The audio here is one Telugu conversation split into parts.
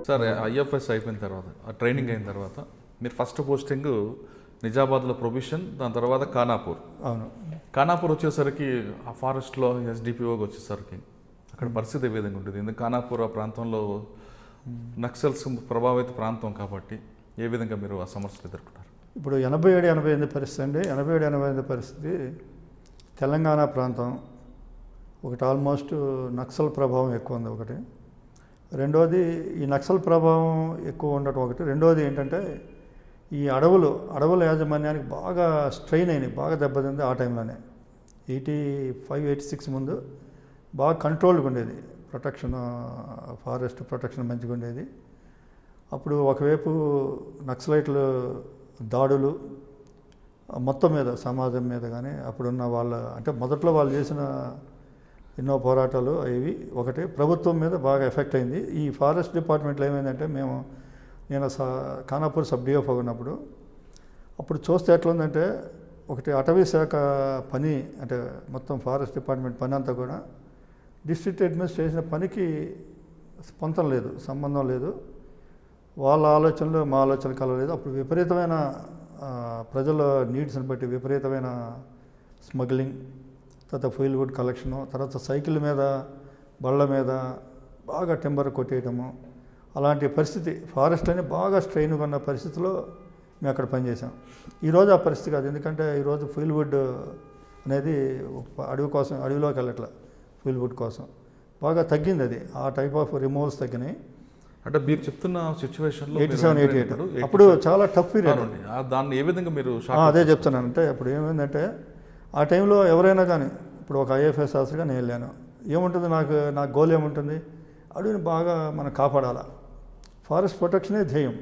సార్ ఐఎఫ్ఎస్ అయిపోయిన తర్వాత ట్రైనింగ్ అయిన తర్వాత మీరు ఫస్ట్ పోస్టింగ్ నిజామాబాద్లో ప్రొవిషన్, దాని తర్వాత ఖానాపూర్. అవును. ఖానాపూర్ వచ్చేసరికి ఆ ఫారెస్ట్లో ఎస్డిపిఓకి వచ్చేసరికి అక్కడ పరిస్థితి ఏ విధంగా ఉంటుంది? ఎందుకు ఖానాపూర్ ఆ ప్రాంతంలో నక్సల్స్ ప్రభావిత ప్రాంతం కాబట్టి ఏ విధంగా మీరు ఆ సమస్యలు ఎదుర్కొన్నారు? ఇప్పుడు 87-88 పరిస్థితి అండి. 87-88 పరిస్థితి తెలంగాణ ప్రాంతం ఒకటి ఆల్మోస్ట్ నక్సల్ ప్రభావం ఎక్కువ ఉంది ఒకటి. రెండోది ఈ నక్సల్ ప్రభావం ఎక్కువ ఉండటం ఒకటి. రెండోది ఏంటంటే ఈ అడవుల యాజమాన్యానికి బాగా స్ట్రెయిన్ అయినాయి, బాగా దెబ్బతింది ఆ టైంలోనే. 85-86 ముందు బాగా కంట్రోల్గా ఉండేది ప్రొటెక్షన్, ఫారెస్ట్ ప్రొటెక్షన్ మంచిగా ఉండేది. అప్పుడు ఒకవైపు నక్సలైట్లు దాడులు మొత్తం మీద సమాజం మీద కానీ అప్పుడున్న వాళ్ళ అంటే మొదట్లో వాళ్ళు చేసిన ఎన్నో పోరాటాలు అవి ఒకటి ప్రభుత్వం మీద బాగా ఎఫెక్ట్ అయింది. ఈ ఫారెస్ట్ డిపార్ట్మెంట్లో ఏమైందంటే నేను ఖానాపూర్ సబ్ డిఎఫ్ఓ ఉన్నప్పుడు అప్పుడు చూస్తే ఎట్లా ఉందంటే ఒకటి అటవీ శాఖ పని అంటే మొత్తం ఫారెస్ట్ డిపార్ట్మెంట్ పని అంతా కూడా డిస్ట్రిక్ట్ అడ్మినిస్ట్రేషన్ పనికి పొంతం లేదు, సంబంధం లేదు. వాళ్ళ ఆలోచనలు మా ఆలోచనలు కలవలేదు. అప్పుడు విపరీతమైన ప్రజల నీడ్స్ని బట్టి విపరీతమైన స్మగ్లింగ్, తర్వాత ఫుయిల్ వుడ్ కలెక్షను, తర్వాత సైకిల్ మీద బళ్ళ మీద బాగా టెంబర్ కొట్టేయటము, అలాంటి పరిస్థితి ఫారెస్ట్లోనే బాగా స్ట్రెయిన్గా ఉన్న పరిస్థితిలో మేము అక్కడ పనిచేసాం. ఈరోజు ఆ పరిస్థితి కాదు. ఎందుకంటే ఈరోజు ఫుయిల్ వుడ్ అనేది అడవిలోకి వెళ్ళట్ల. ఫుయిల్ వుడ్ కోసం బాగా తగ్గింది. అది ఆ టైప్ ఆఫ్ రిమూవల్స్ తగ్గినాయి. అంటే మీరు చెప్తున్న సిచ్యువేషన్లో 87-88 అప్పుడు చాలా టఫ్ పీరియడ్. దాన్ని ఏ విధంగా మీరు అదే చెప్తున్నాను. అంటే అప్పుడు ఏమైందంటే ఆ టైంలో ఎవరైనా కానీ ఇప్పుడు ఒక ఐఎఫ్ఎస్ ఆఫీసర్గా నేను వెళ్ళాను, ఏముంటుంది నా గోల్ ఏముంటుంది? అడవిని బాగా మనం కాపాడాలా, ఫారెస్ట్ ప్రొటెక్షనే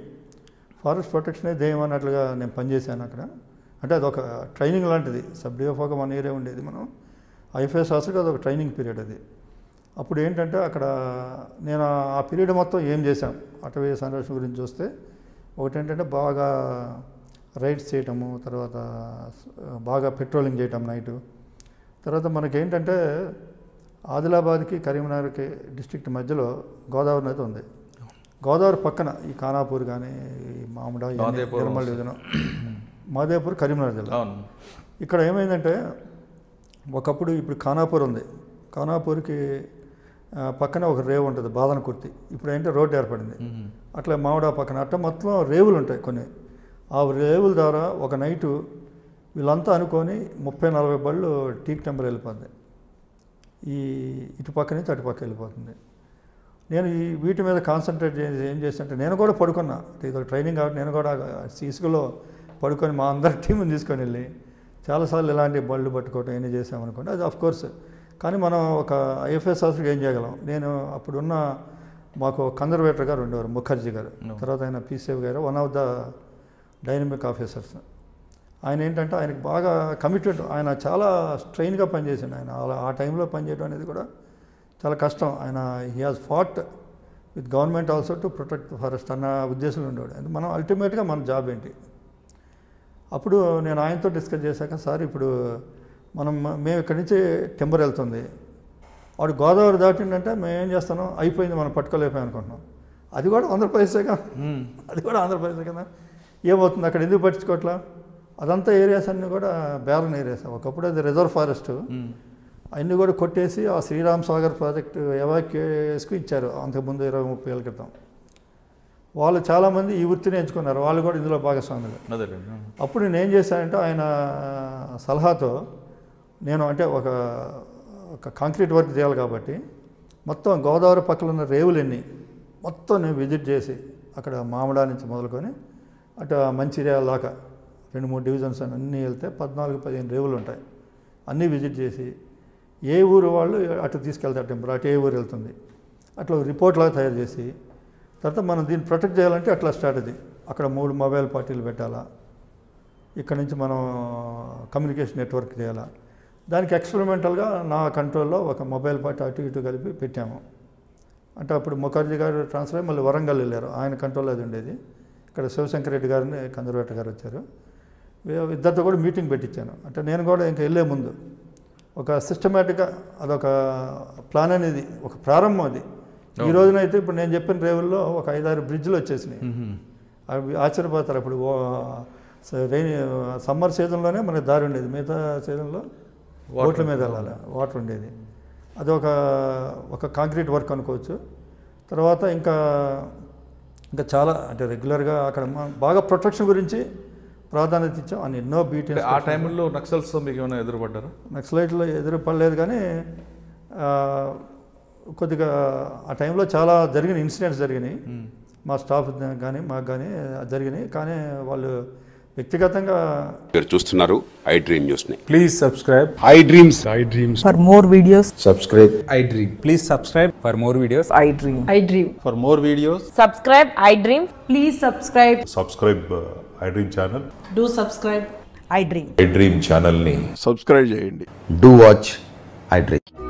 ధ్యేయం అన్నట్లుగా నేను పనిచేశాను అక్కడ. అంటే అదొక ట్రైనింగ్ లాంటిది. సబ్ డిఎఫ్ఓగా 1 ఇయర్ ఉండేది. మనం ఐఎఫ్ఎస్ ఆఫీసర్గా అదొక ట్రైనింగ్ పీరియడ్ అది. అప్పుడు ఏంటంటే అక్కడ నేను ఆ పీరియడ్ మొత్తం ఏం చేశాం అటవీ సంరక్షణ గురించి చూస్తే ఒకటేంటంటే బాగా రైడ్స్ చేయటము, తర్వాత బాగా పెట్రోలింగ్ చేయటం నైటు. తర్వాత మనకేంటంటే ఆదిలాబాద్కి కరీంనగర్కి డిస్ట్రిక్ట్ మధ్యలో గోదావరి నది ఉంది. గోదావరి పక్కన ఈ ఖానాపూర్ కానీ మామిడ నిర్మల్ డివిజన్ మాదేపూర్ కరీంనగర్ జిల్లా. ఇక్కడ ఏమైందంటే ఒకప్పుడు ఇప్పుడు ఖానాపూర్ ఉంది, ఖానాపూర్కి పక్కన ఒక రేవు ఉంటుంది బాదనకుర్తి. ఇప్పుడు ఏంటంటే రోడ్డు ఏర్పడింది. అట్లా మామిడ పక్కన అట్లా మొత్తం రేవులు ఉంటాయి కొన్ని. ఆ రేవుల ద్వారా ఒక నైటు వీళ్ళంతా అనుకొని 30-40 బళ్ళు టీక్ టెంపర్ వెళ్ళిపోద్ది. ఈ ఇటుపక్క నుంచి అటుపక్క వెళ్ళిపోతుంది. నేను ఈ వీటి మీద కాన్సన్ట్రేట్ చేసి ఏం చేస్తానంటే నేను కూడా పడుకున్నా. ఇది ట్రైనింగ్ కాబట్టి నేను కూడా ఇసుకలో పడుకొని మా అందరి టీంని తీసుకొని వెళ్ళి చాలాసార్లు ఇలాంటి బళ్ళు పట్టుకోవటం ఏం చేసామనుకోండి. అది ఆఫ్కోర్స్. కానీ మనం ఒక ఐఎఫ్ఎస్ ఆఫీసర్గా ఏం చేయగలం? నేను అప్పుడున్న మాకు కన్జర్వేటర్ గారు ఉండేవారు, ముఖర్జీ గారు. తర్వాత ఆయన పీసీఎఫ్ గారు, one of the dynamic officers. ఆయన ఏంటంటే ఆయనకు బాగా కమిటెడ్, ఆయన చాలా స్ట్రెయిన్గా పనిచేసిండు. ఆయన ఆ టైంలో పనిచేయడం అనేది కూడా చాలా కష్టం. ఆయన he has fought with government also to protect the forest అన్న ఉద్దేశంలో ఉండేవాడు. అంటే మనం అల్టిమేట్గా మన జాబ్ ఏంటి? అప్పుడు నేను ఆయనతో డిస్కస్ చేశాక, సార్ ఇప్పుడు మేము ఇక్కడి నుంచి టెంబర్ వెళ్తుంది, వాడు గోదావరి దాటిందంటే మేము ఏం చేస్తాను, అయిపోయింది, మనం పట్టుకోలేకపోయాం అనుకుంటున్నాం. అది కూడా ఆంధ్రప్రదేశేగా, కదా. ఏమవుతుంది అక్కడ? ఎందుకు పట్టించుకోవట్లా? అదంతా ఏరియాస్ అన్నీ కూడా బ్యారన్ ఏరియాస్. ఒకప్పుడు అది రిజర్వ్ ఫారెస్ట్, అన్నీ కూడా కొట్టేసి ఆ శ్రీరామ్ సాగర్ ప్రాజెక్టు ఎవాక్యుయేస్కు ఇచ్చారు అంతకుముందు 20-30 ఏళ్ళ క్రితం. వాళ్ళు చాలామంది ఈ వృత్తిని ఎంచుకున్నారు, వాళ్ళు కూడా ఇందులో భాగస్వాములు. అప్పుడు నేను ఏం చేశానంటే ఆయన సలహాతో నేను అంటే ఒక కాంక్రీట్ వర్క్ చేయాలి కాబట్టి మొత్తం గోదావరి పక్కన ఉన్న రేవులన్నీ మొత్తం నేను విజిట్ చేసి అక్కడ మామిడా నుంచి మొదలుకొని అటు మంచిర్యాల దాకా 2-3 డివిజన్స్ అన్నీ వెళ్తే 14-15 రేవులు ఉంటాయి. అన్నీ విజిట్ చేసి ఏ ఊరు వాళ్ళు అటు తీసుకెళ్తారు టెంపర్, అటు ఏ ఊరు వెళ్తుంది అట్లా రిపోర్ట్ లాగా తయారు చేసి తర్వాత మనం దీన్ని ప్రొటెక్ట్ చేయాలంటే అట్లా స్ట్రాటజీ. అక్కడ 3 మొబైల్ పార్టీలు పెట్టాలా, ఇక్కడ నుంచి మనం కమ్యూనికేషన్ నెట్వర్క్ చేయాలా. దానికి ఎక్స్పెరిమెంటల్గా నా కంట్రోల్లో ఒక మొబైల్ పార్టీ అటు ఇటు కలిపి పెట్టాము. అంటే అప్పుడు ముఖర్జీ గారు ట్రాన్స్ఫర్ అయ్యి మళ్ళీ వరంగల్ వెళ్ళారు, ఆయన కంట్రోల్లో అది ఉండేది. ఇక్కడ శివశంకర్ రెడ్డి గారిని కన్జర్వేటర్ గారు వచ్చారు, ఇద్దరితో కూడా మీటింగ్ పెట్టించాను. అంటే నేను కూడా ఇంకా వెళ్ళే ముందు ఒక సిస్టమేటిక్గా అదొక ప్లాన్ అనేది, ఒక ప్రారంభం అది. ఈ రోజునైతే ఇప్పుడు నేను చెప్పిన రేవుల్లో ఒక 5-6 బ్రిడ్జ్లు వచ్చేసినాయి. అవి ఆశ్చర్యపోతారు. అప్పుడు సమ్మర్ సీజన్లోనే మనకి దారి ఉండేది, మిగతా సీజన్లో బోట్ల మీద వెళ్ళాలి, వాటర్ ఉండేది. అది ఒక కాంక్రీట్ వర్క్ అనుకోవచ్చు. తర్వాత ఇంకా చాలా అంటే రెగ్యులర్గా అక్కడ బాగా ప్రొటెక్షన్ గురించి ప్రాధాన్యత ఇచ్చాం. అని ఎన్నో బీటీ. ఆ టైంలో నక్సల్స్ మీకు ఏమైనా ఎదురుపడ్డారా? నక్సలైట్లో ఎదురుపడలేదు, కానీ కొద్దిగా ఆ టైంలో చాలా ఇన్సిడెంట్స్ జరిగినాయి. మా స్టాఫ్ కానీ మాకు కానీ జరిగినాయి. కానీ వాళ్ళు వ్యక్తిగతంగా మీరు చూస్తున్నారు iDream న్యూస్ ని. Please subscribe iDreams. For more videos, subscribe iDream. Please subscribe for more videos. iDream. For more videos, Subscribe iDream. Please subscribe. Subscribe iDream channel. Do subscribe iDream. iDream ఛానల్ని సబ్స్క్రైబ్ చేయండి. do watch iDream.